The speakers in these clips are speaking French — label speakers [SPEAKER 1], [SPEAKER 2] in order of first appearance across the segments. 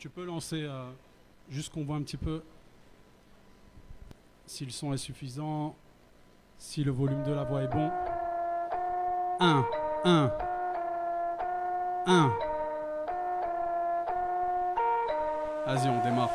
[SPEAKER 1] Tu peux lancer, juste qu'on voit un petit peu si le son est suffisant, si le volume de la voix est bon. 1, 1, 1. Vas-y, on démarre.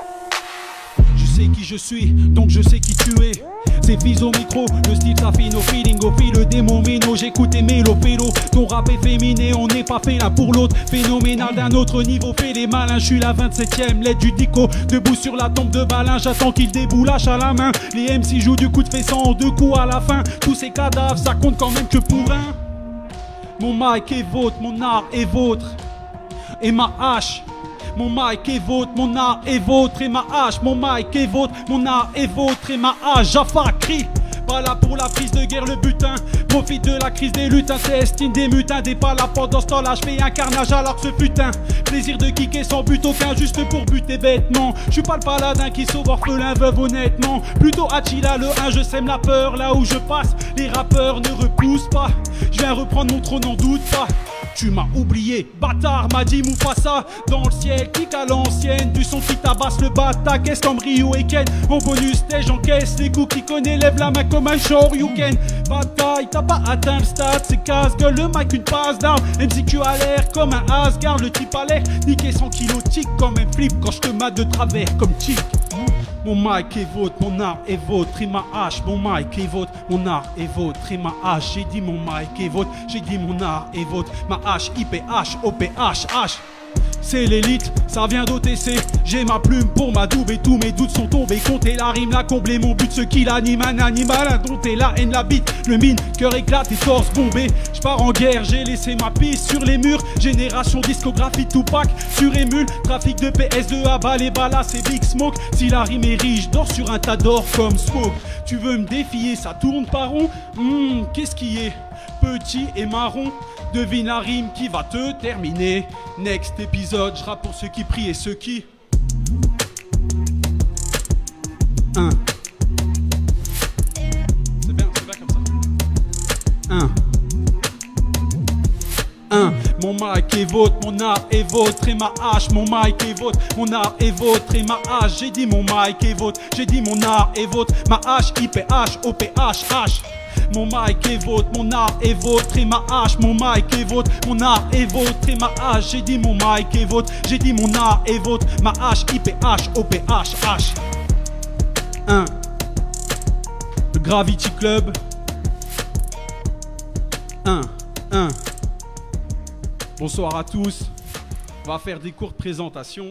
[SPEAKER 2] Je sais qui je suis, donc je sais qui tu es. C'est fils au micro, le style s'affine au feeling, au fil, le démon méno, j'écoute tes mélopélo. Ton rap est féminé, on n'est pas fait l'un pour l'autre. Phénoménal d'un autre niveau, fais les malins, je suis la 27ème, l'aide du dico. Debout sur la tombe de Balin, j'attends qu'il déboulache à la main. Les MC jouent du coup de fessant en 2 coups à la fin. Tous ces cadavres, ça compte quand même que pour un. Mon mic est vôtre, mon art est vôtre. Et ma hache. Mon mic est vôtre, mon art est vôtre et ma hache. Mon mic est vôtre, mon art est vôtre et ma hache. Jaffa crie, pas là pour la prise de guerre, le butin. Profite de la crise des lutins, c'est estime des mutins. Des pas là pendant ce temps-là, je fais un carnage alors que ce putain. Plaisir de kicker sans but aucun, juste pour buter bêtement. Je suis pas le paladin qui sauve orphelin veuve honnêtement. Plutôt Attila le 1, je sème la peur là où je passe. Les rappeurs ne repoussent pas, je viens reprendre mon trône, n'en doute pas. Tu m'as oublié, bâtard, m'a dit Mufasa. Dans le ciel, clique à l'ancienne. Du son qui tabasse le bata, caisse comme Ryu et Ken. En bonus stage, j'encaisse les coups qui connaît. Lève la main comme un Shoryuken. Bataille, t'as pas atteint le stade, c'est casse-gueule. Le mic, une passe d'armes. MCQ a l'air comme un Asgard. Le type a l'air niqué 100 kilos, tic comme un flip. Quand je te mate de travers comme tic. Mon mic est vôtre, mon art est vôtre, et ma hache. Mon mic est vôtre, mon art est vôtre, et ma hache. J'ai dit mon mic est vôtre, j'ai dit mon art est vôtre. Ma hache, IPH, OPH, H. C'est l'élite, ça vient d'OTC. J'ai ma plume pour ma double et tous mes doutes sont tombés. Compter la rime, la combler mon but, ce qui l'anime. Un animal indompté, la haine, la bite. Le mine, cœur éclate et torse bombé. Je pars en guerre, j'ai laissé ma piste sur les murs. Génération discographie Tupac sur émule. Trafic de PS2 à bas les balas, c'est Big Smoke. Si la rime est riche, dors sur un tas d'or comme Smoke. Tu veux me défier, ça tourne pas rond. Qu'est-ce qui est petit et marron? Devine la rime qui va te terminer. Next épisode, je rappe pour ceux qui prient et ceux qui... 1. C'est bien comme ça. 1. Mon mic est vôtre, mon art est vôtre et ma hache. Mon mic est vôtre, mon art est vôtre et ma hache. J'ai dit mon mic est vôtre, j'ai dit mon art est vôtre. Ma hache, IPH, OPH, H. Mon mic est vôtre, mon art est vôtre et ma hache. Mon mic est vôtre, mon art est vôtre et ma hache. J'ai dit mon mic est vôtre, j'ai dit mon art est vôtre. Ma hache, IPH, OPH, H. 1. Le Gravity Club. 1. Bonsoir à tous. On va faire des courtes présentations.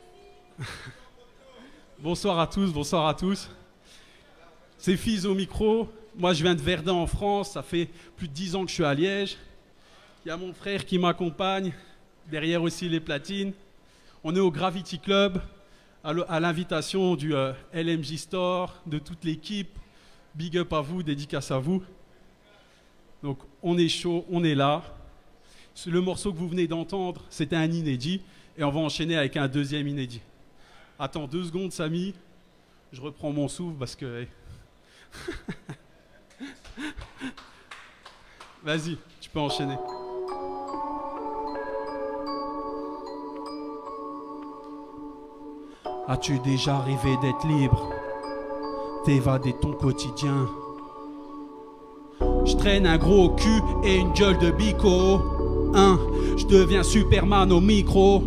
[SPEAKER 2] Bonsoir à tous, bonsoir à tous. C'est Fils au micro. Moi, je viens de Verdun en France. Ça fait plus de 10 ans que je suis à Liège. Il y a mon frère qui m'accompagne. Derrière aussi les platines. On est au Gravity Club à l'invitation du LMJ Store, de toute l'équipe. Big up à vous, dédicace à vous. Donc, on est chaud, on est là. Le morceau que vous venez d'entendre, c'était un inédit. Et on va enchaîner avec un deuxième inédit. Attends 2 secondes, Samy. Je reprends mon souffle parce que... Vas-y, tu peux enchaîner. As-tu déjà rêvé d'être libre, t'évader ton quotidien? Je traîne un gros cul et une gueule de bico. Je deviens Superman au micro.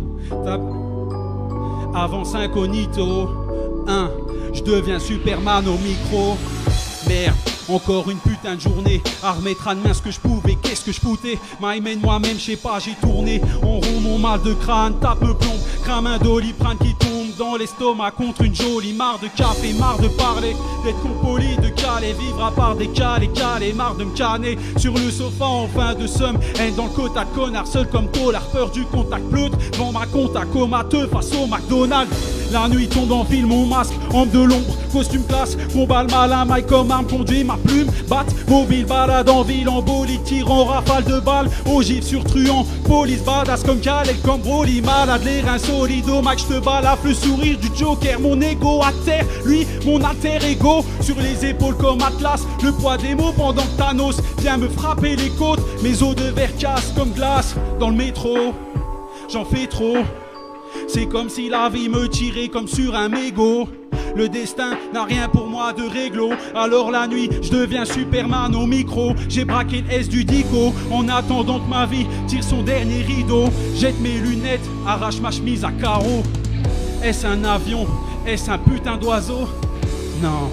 [SPEAKER 2] Avance incognito. Je deviens Superman au micro. Merde, encore une putain de journée à remettre à demain ce que je pouvais, qu'est-ce que je foutais. M'aimène moi-même, je sais pas, j'ai tourné en rond mon mal de crâne, tape plomb, crame un doliprane qui tombe dans l'estomac contre une jolie. Marre de café, marre de parler, d'être compoli, de caler, vivre à part des calés, marre de me canner sur le sofa en fin de somme. Haine dans le quota de connard, seul comme Tolar, peur du contact pleutre, vends ma compte à comateux face au McDonald's. La nuit tombe en fil, mon masque, ombre de l'ombre, costume classe, combat le malin, maille comme arme, conduit ma plume, batte, mobile, balade en ville, en bolide, tire en rafale de balles, ogive sur truand, police badass comme Khaled, comme Broly, malade, les reins solides, au max, je te balafre le sourire du Joker, mon ego à terre, lui, mon alter ego, sur les épaules comme Atlas, le poids des mots pendant que Thanos vient me frapper les côtes, mes os de verre cassent comme glace, dans le métro, j'en fais trop. C'est comme si la vie me tirait comme sur un mégot. Le destin n'a rien pour moi de réglo. Alors la nuit, je deviens Superman au micro. J'ai braqué le S du dico en attendant que ma vie tire son dernier rideau. Jette mes lunettes, arrache ma chemise à carreaux. Est-ce un avion? Est-ce un putain d'oiseau? Non.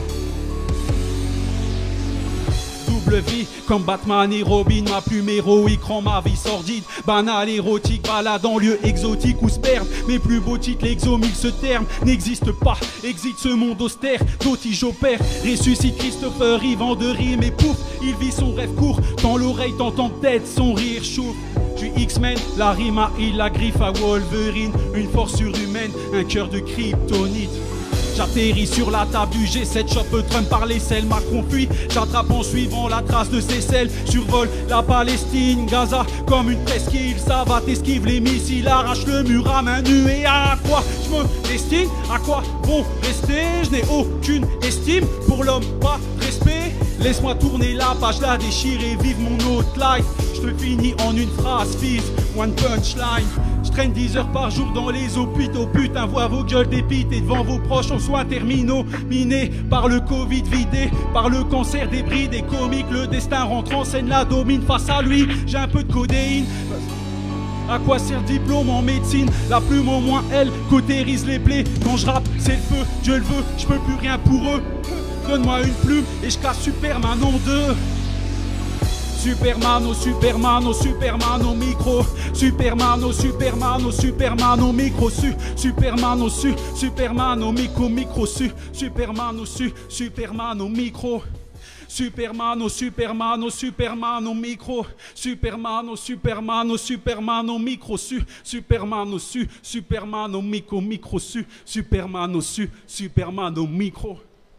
[SPEAKER 2] Double vie comme Batman et Robin, ma plume héroïque rend ma vie sordide, banale, érotique, balade en lieu exotique où se perdent mes plus beaux titres, l'exomile, ce terme n'existe pas, existe ce monde austère, d'autres j'opère, ressuscite Christopher Reeve en deux rimes et pouf, il vit son rêve court, dans l'oreille t'entends peut-être son rire chaud. Je suis X-Men, la rime à il, la griffe à Wolverine, une force surhumaine, un cœur de kryptonite. J'atterris sur la table du G7, chope Trump par l'aisselle, Macron fuit, j'attrape en suivant la trace de ses selles, survole la Palestine, Gaza comme une presqu'île, ça va t'esquive les missiles, arrache le mur à main nue et à quoi je me destine, à quoi vont rester, je n'ai aucune estime pour l'homme, pas de respect, laisse-moi tourner la page, la déchirer, vivre mon autre life, je te finis en une phrase, fils, one punchline. Je traîne 10 heures par jour dans les hôpitaux, putain, vois vos gueules dépitées devant vos proches en soins terminaux, minés par le Covid, vidé par le cancer, débridé, comique, le destin rentre en scène, la domine face à lui, j'ai un peu de codéine. À quoi sert le diplôme en médecine? La plume au moins elle cautérise les plaies. Quand je rappe, c'est le feu, Dieu le veut, je peux plus rien pour eux. Donne-moi une plume et je casse Superman en deux. Superman, oh Superman, oh Superman au micro. Superman, oh Superman, oh Superman au micro. Superman, oh Superman au micro. Superman, oh Superman au micro. Superman, oh Superman, oh Superman au micro. Superman, oh Superman, oh Superman au micro. Superman, oh Superman au micro. Superman, oh Superman au micro.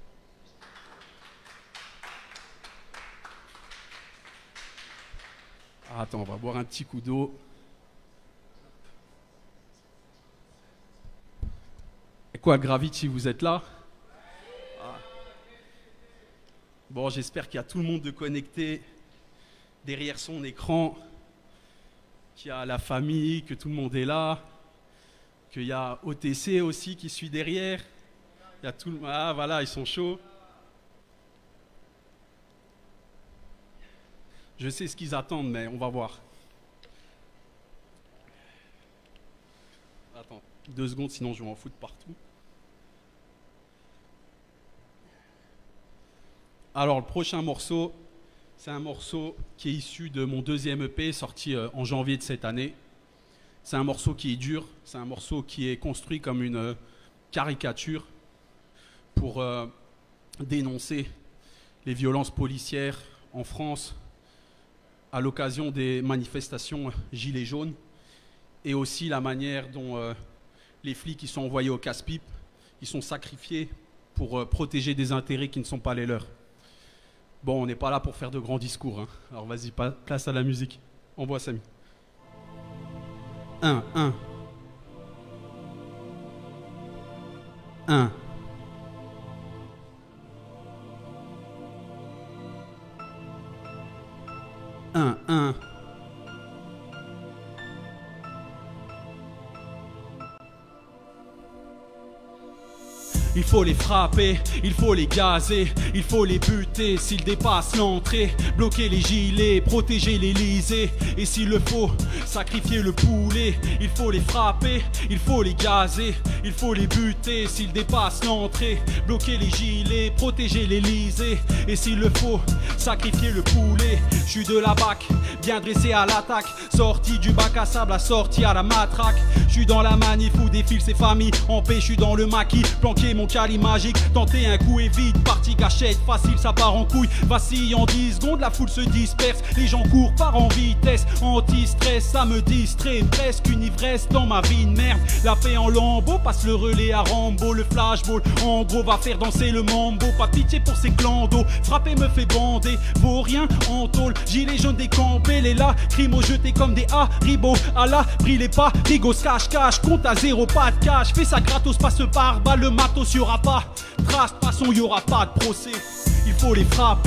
[SPEAKER 2] Attends, on va boire un petit coup d'eau. Et quoi, Gravity, vous êtes là? Ah. Bon, j'espère qu'il y a tout le monde de connecté derrière son écran, qu'il y a la famille, que tout le monde est là, qu'il y a OTC aussi qui suit derrière. Il y a tout le... Ah, voilà, ils sont chauds. Je sais ce qu'ils attendent, mais on va voir. Attends, 2 secondes, sinon je vais en foutre partout. Alors, le prochain morceau, c'est un morceau qui est issu de mon 2e EP, sorti en janvier de cette année. C'est un morceau qui est dur, c'est un morceau qui est construit comme une caricature pour dénoncer les violences policières en France, à l'occasion des manifestations Gilets jaunes, et aussi la manière dont les flics qui sont envoyés au casse-pipe, ils sont sacrifiés pour protéger des intérêts qui ne sont pas les leurs. Bon, on n'est pas là pour faire de grands discours, hein. Alors vas-y, place à la musique. Envoie Samy. 1, 1. 1. Il faut les frapper, il faut les gazer, il faut les buter s'ils dépassent l'entrée, bloquer les gilets, protéger l'Elysée, et s'il le faut, sacrifier le poulet. Il faut les frapper, il faut les gazer, il faut les buter s'ils dépassent l'entrée, bloquer les gilets, protéger l'Elysée, et s'il le faut, sacrifier le poulet. Je suis de la BAC, bien dressé à l'attaque, sorti du bac à sable, assorti à la matraque. Je suis dans la manif où défilent ces familles en paix, je suis dans le maquis, planqué mon cali magique, tenter un coup et vite, parti gâchette, facile ça part en couille, vacille en 10 secondes, la foule se disperse, les gens courent par en vitesse, anti-stress, ça me distrait, presque une ivresse dans ma vie de merde, la paix en lambeaux, passe le relais à Rambo, le flashball, en gros va faire danser le mambo, pas pitié pour ces clandos, frapper me fait bander, vaut rien en tôle, gilet jaune décampé, les lacrymos jetés comme des haribots, à la brille pas, Rigo se cache, compte à 0, pas de cash, fais ça gratos, passe par balle, le matos, y'aura pas trace, de toute façon y'aura pas de procès. Il faut les frapper,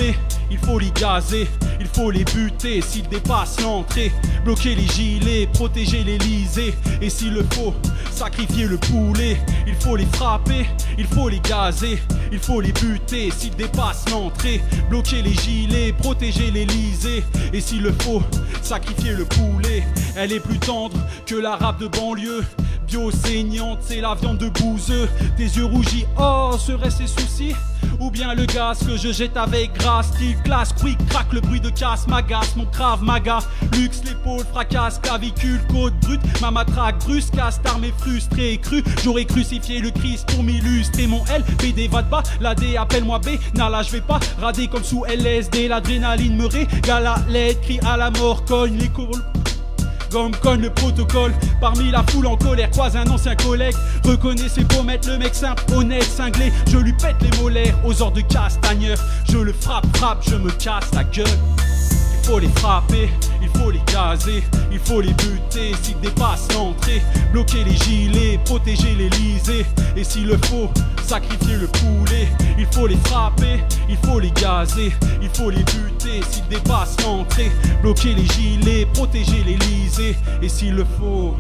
[SPEAKER 2] il faut les gazer, il faut les buter s'ils dépassent l'entrée, bloquer les gilets, protéger l'Elysée, et s'il le faut, sacrifier le poulet, il faut les frapper, il faut les gazer, il faut les buter s'ils dépassent l'entrée, bloquer les gilets, protéger l'Elysée, et s'il le faut, sacrifier le poulet. Elle est plus tendre que l'arabe de banlieue, bio saignante, c'est la viande de bouseux. Tes yeux rougis, oh, seraient-ce ses soucis? Ou bien le gaz que je jette avec grâce, style classe, quick, craque, le bruit de casse m'agace, mon crave maga, luxe, l'épaule, fracasse, clavicule, côte brute, ma matraque brusque, armé frustré et cru, j'aurais crucifié le Christ pour m'illustrer, mon L, BD va de bas, la D appelle-moi B, Nala je vais pas rader comme sous LSD, l'adrénaline me régale à l'aide, crie à la mort, cogne les courbes. Comme cogne le protocole, parmi la foule en colère, croise un ancien collègue. Reconnais ses pommettes, le mec simple, honnête, cinglé. Je lui pète les molaires aux ordres de castagneur. Je le frappe, je me casse la gueule. Il faut les frapper, il faut les gazer, il faut les buter s'ils dépassent l'entrée, bloquer les gilets, protéger l'Elysée, et s'il le faut, sacrifier le poulet. Il faut les frapper, il faut les gazer, il faut les buter s'ils dépassent l'entrée, bloquer les gilets, protéger l'Elysée, et s'il le faut.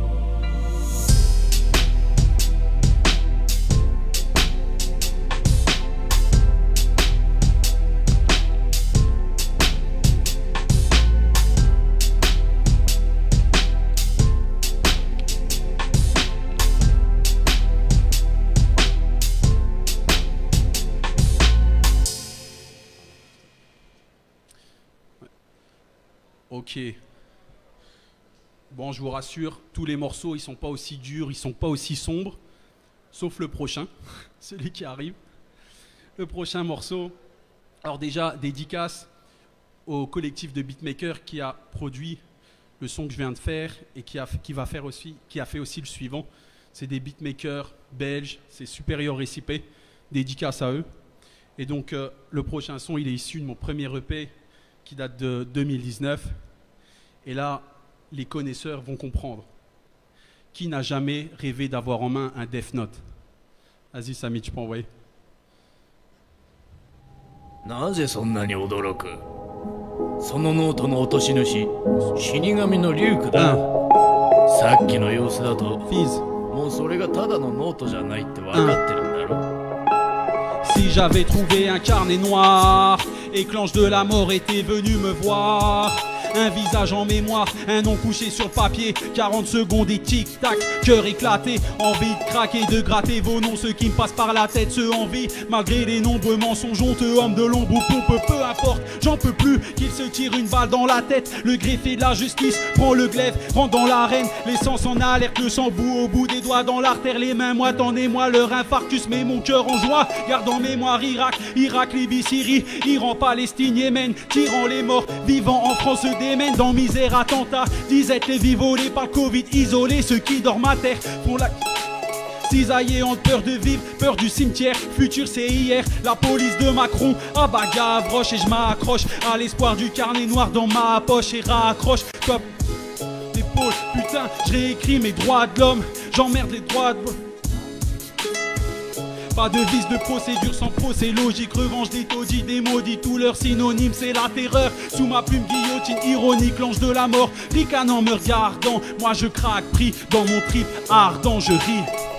[SPEAKER 2] Ok. Bon, je vous rassure, tous les morceaux, ils sont pas aussi durs, ils sont pas aussi sombres, sauf le prochain, celui qui arrive. Le prochain morceau, alors déjà, dédicace au collectif de beatmakers qui a produit le son que je viens de faire et qui a fait aussi le suivant. C'est des beatmakers belges, c'est Supérieur Récipé, dédicace à eux. Et donc, le prochain son, il est issu de mon premier EP qui date de 2019. Et là, les connaisseurs vont comprendre. Qui n'a jamais rêvé d'avoir en main un Death Note? Vas-y, Samy, tu peux envoyer.
[SPEAKER 3] なぜそんなに驚く？そのノートの落とし主、死神のリュウクだ。さっきの様子だと、もうそれがただのノートじゃないって分かってるんだろ。
[SPEAKER 2] Si j'avais trouvé un carnet noir et que l'ange de la mort était venu me voir, un visage en mémoire, un nom couché sur le papier, 40 secondes et tic-tac, cœur éclaté, envie de craquer, de gratter vos noms, ceux qui me passent par la tête, ceux en vie, malgré les nombreux mensonges honteux, hommes de l'ombre ou pompeux, peu importe, j'en peux plus, qu'ils se tirent une balle dans la tête, le greffier de la justice prend le glaive, rentre dans l'arène, l'essence en alerte, le sang bout au bout des doigts dans l'artère, les mains moites, moi leur infarctus, met mon cœur en joie, garde en mémoire Irak, Libye, Syrie, Iran, Palestine, Yémen, tirant les morts, vivant en France se démènent dans misère, attentat, disette les vies volés par le Covid, isolés, ceux qui dorment à terre font la... Cisaillés ont peur de vivre, peur du cimetière, futur c'est hier, la police de Macron, ah bah Gavroche et je m'accroche à l'espoir du carnet noir dans ma poche et raccroche, top, l'épaule, putain, je réécris mes droits de l'homme, j'emmerde les droits de... Pas de vice de procédure sans procès logique, revanche des taudis, des maudits, tous leurs synonymes c'est la terreur. Sous ma plume guillotine ironique, l'ange de la mort, ricanant me regardant, moi je craque, pris dans mon trip ardent, je ris.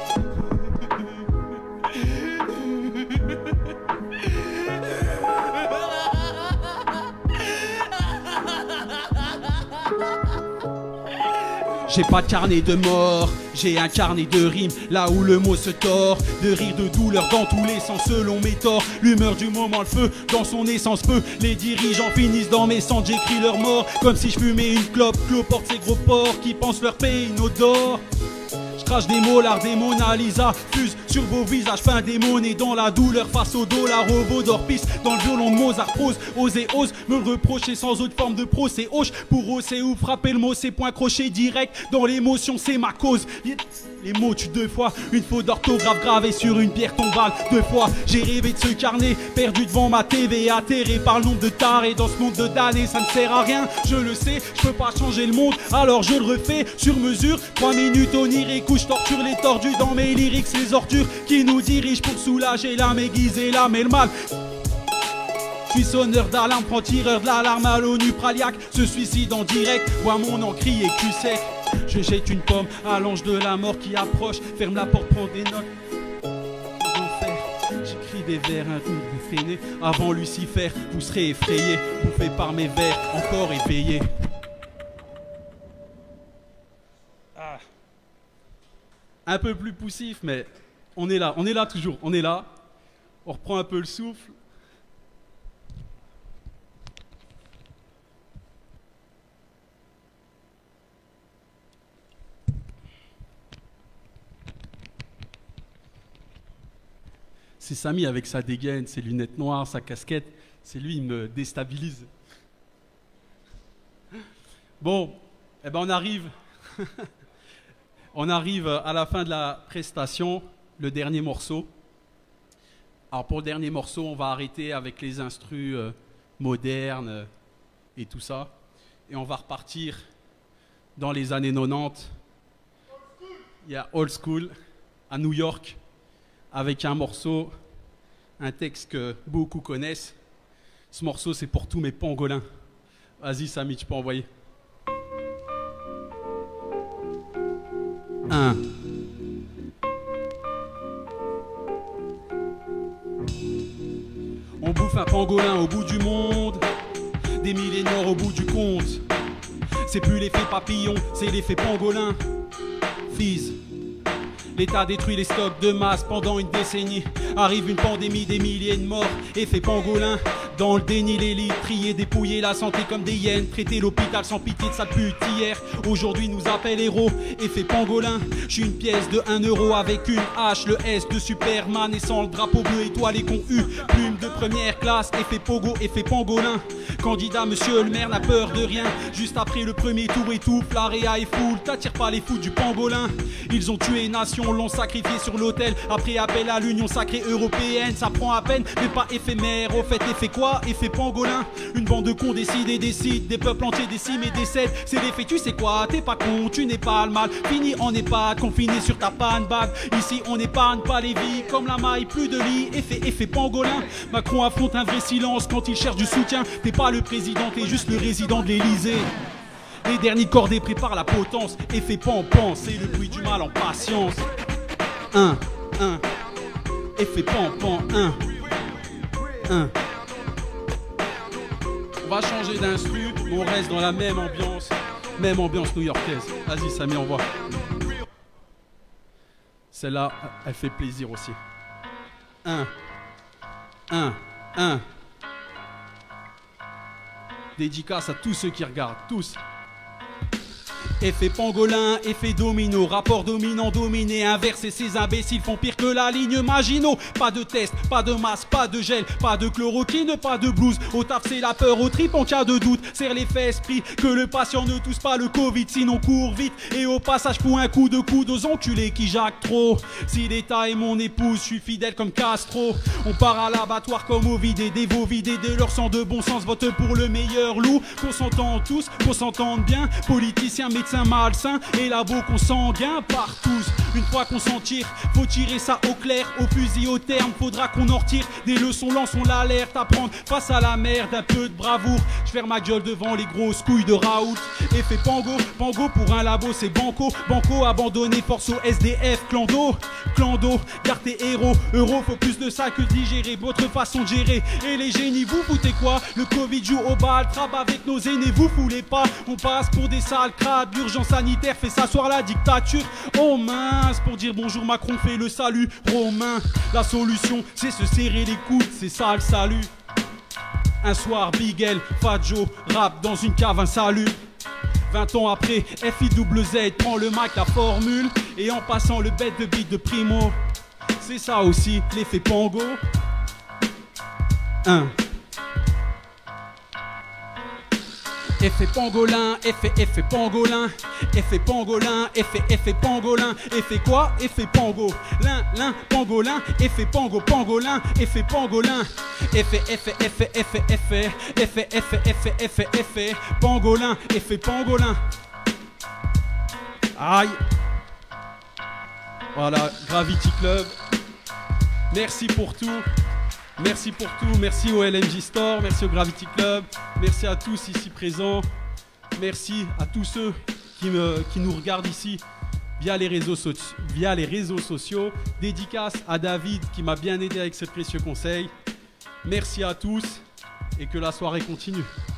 [SPEAKER 2] J'ai pas de carnet de mort, j'ai un carnet de rimes, là où le mot se tord, de rire de douleur dans tous les sens selon mes torts, l'humeur du moment, le feu dans son essence peu, les dirigeants finissent dans mes cendres, j'écris leur mort, comme si je fumais une clope, cloporte ces gros porcs qui pensent leur pays inodore. Crache des molars, des Mona Lisa, fuse sur vos visages, peint des monnaies dans la douleur face au dollar, au vaudor, pisse dans le violon de Mozart, prose, osez, ose me reprocher sans autre forme de procès, hoche pour hausser ou frapper le mot, c'est point crochet direct, dans l'émotion c'est ma cause. Les mots tuent deux fois, une faute d'orthographe gravée sur une pierre tombale, deux fois j'ai rêvé de ce carnet, perdu devant ma TV, atterré par le nombre de tarés dans ce monde de damnés, ça ne sert à rien, je le sais, je peux pas changer le monde, alors je le refais sur mesure, 3 minutes onirique où je torture les tordus dans mes lyrics, les ordures qui nous dirigent pour soulager l'âme, aiguiser l'âme et le mal. Je suis sonneur d'alarme, franc-tireur de l'alarme à l'ONU Praliac. Se suicide en direct, vois mon nom crier cul sec. Je jette une pomme à l'ange de la mort qui approche. Ferme la porte, prends des notes. J'écris des vers, un tour de freiné. Avant Lucifer, vous serez effrayés. Bouffé par mes vers, encore éveillés. Ah. Un peu plus poussif, mais on est là toujours, on est là. On reprend un peu le souffle. C'est Samy avec sa dégaine, ses lunettes noires, sa casquette. C'est lui, il me déstabilise. Bon, eh ben on arrive. On arrive à la fin de la prestation, le dernier morceau. Alors pour le dernier morceau, on va arrêter avec les instrus modernes et tout ça. Et on va repartir dans les années 90. Il y a Old School à New York avec un morceau, un texte que beaucoup connaissent. Ce morceau, c'est pour tous mes pangolins. Vas-y Samy, tu peux envoyer. 1. On bouffe un pangolin au bout du monde, des millénaires au bout du compte. C'est plus l'effet papillon, c'est l'effet pangolin. Fizz. L'État détruit les stocks de masse pendant une décennie. Arrive une pandémie, des milliers de morts. Effet pangolin. Dans le déni, l'élite, trier, dépouiller la santé comme des hyènes. Traiter l'hôpital sans pitié de sale pute hier. Aujourd'hui nous appelle héros. Effet pangolin. Je suis une pièce de 1 euro avec une hache. Le S de Superman et sans le drapeau bleu étoilé qu'on eu. Plume de première classe. Effet pogo, effet pangolin. Candidat monsieur le maire n'a peur de rien. Juste après le premier tour étouffe. L'area est full. T'attires pas les fous du pangolin. Ils ont tué nation, l'ont sacrifié sur l'autel. Après appel à l'Union sacrée européenne. Ça prend à peine mais pas éphémère. Au fait effet quoi? Effet pangolin. Une bande de cons décide et décide. Des peuples entiers déciment et décèdent. C'est l'effet tu sais quoi? T'es pas con, tu n'es pas le mal. Fini en EHPAD, confiné sur ta panne bag. Ici on épargne pas les vies. Comme la maille, plus de lit. Effet pangolin. Macron affronte un vrai silence quand il cherche du soutien. T'es pas le président, t'es juste le résident de l'Elysée. Les derniers cordés préparent la potence. Effet pan-pan, c'est le bruit du mal en patience. 1. Effet pan-pan, 1. On va changer d'instru, mais on reste dans la même ambiance new-yorkaise. Vas-y Samy, envoie. Celle-là, elle fait plaisir aussi. 1. Dédicace à tous ceux qui regardent, tous. Effet pangolin, effet domino, rapport dominant, dominé, inversé, ces imbéciles font pire que la ligne Maginot. Pas de test, pas de masque, pas de gel, pas de chloroquine, pas de blouse. Au taf c'est la peur, au trip en cas de doute. Serre les fesses, prie que le patient ne tousse pas le Covid, sinon cours vite. Et au passage pour un coup de coude aux enculés qui jacquent trop. Si l'État est mon épouse, je suis fidèle comme Castro. On part à l'abattoir comme au vide, des veaux vidés de leur sang de bon sens. Vote pour le meilleur loup, qu'on s'entende tous, qu'on s'entende bien. Politiciens, médecins malsains et labos consanguins par tous. Une fois qu'on s'en tire, faut tirer ça au clair. Au fusil au terme, faudra qu'on en retire des leçons, lançons l'alerte à prendre face à la merde, un peu de bravoure. Je ferme ma gueule devant les grosses couilles de Raoult. Effet pango, pango pour un labo c'est banco. Banco abandonné, force au SDF, clando, garde tes héros. Euro, faut plus de ça que digérer votre façon de gérer. Et les génies, vous foutez quoi? Le Covid joue au bal, trappe avec nos aînés, vous foulez pas. On passe pour des sales crades, l'urgence sanitaire fait s'asseoir la dictature. Oh mince, pour dire bonjour Macron fait le salut romain. La solution c'est se serrer les coudes, c'est ça le salut. Un soir Big L, Fat Joe, rap dans une cave, un salut. 20 ans après, FIWZ prend le mic, la formule. Et en passant le bête de beat de Primo. C'est ça aussi, l'effet pango. 1. Effet pangolin, effet pangolin, effet pangolin, effet pangolin, effet quoi? Effet pango, l'un, pangolin, effet pango, pangolin, effet pangolin, effet pangolin, effet pangolin. Aïe. Voilà, Gravity Club. Merci pour tout.
[SPEAKER 1] Merci pour tout. Merci au LMJ Store. Merci au Gravity Club. Merci à tous ici présents. Merci à tous ceux qui nous regardent ici via les réseaux sociaux. Dédicace à David qui m'a bien aidé avec ces précieux conseils. Merci à tous et que la soirée continue.